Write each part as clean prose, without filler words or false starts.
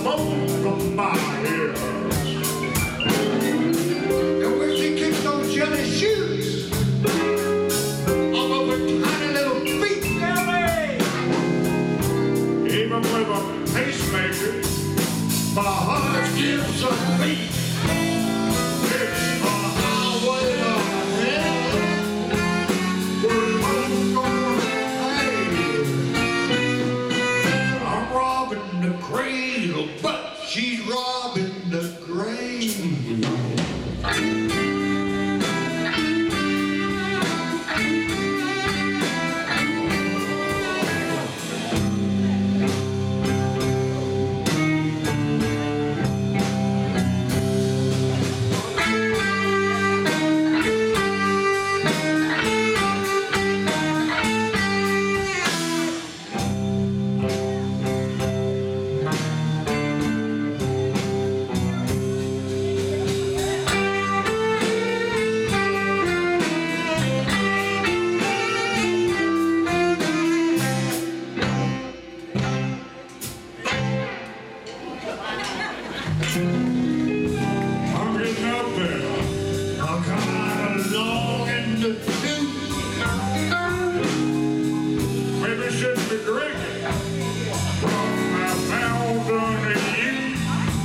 smoke from my ears. And when she kicked those jelly shoes all over tiny little feet, even with a pacemaker, my heart gives a beat. It's a highway of hell. We're both gonna pay. I'm robbing the cradle, but she's robbing the grave. I'm getting up there. I'm coming along in the tube. Maybe I shouldn't be drinking from my fountain in you.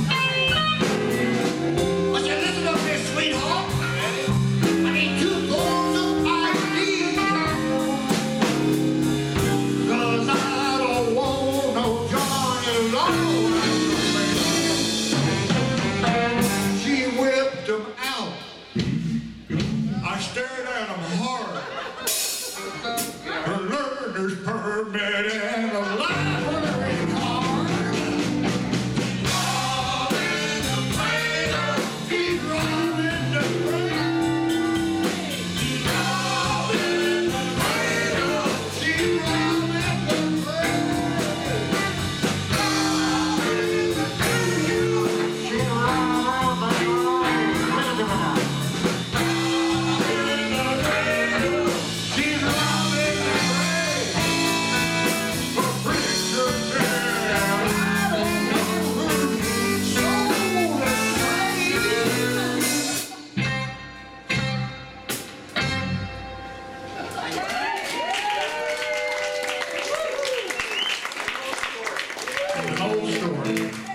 I said, listen up here, sweetheart. I need 2 forms of ID. 'Cause I don't want no Johnny Long. She whipped them out. I stared at them hard. Her learner's permit and a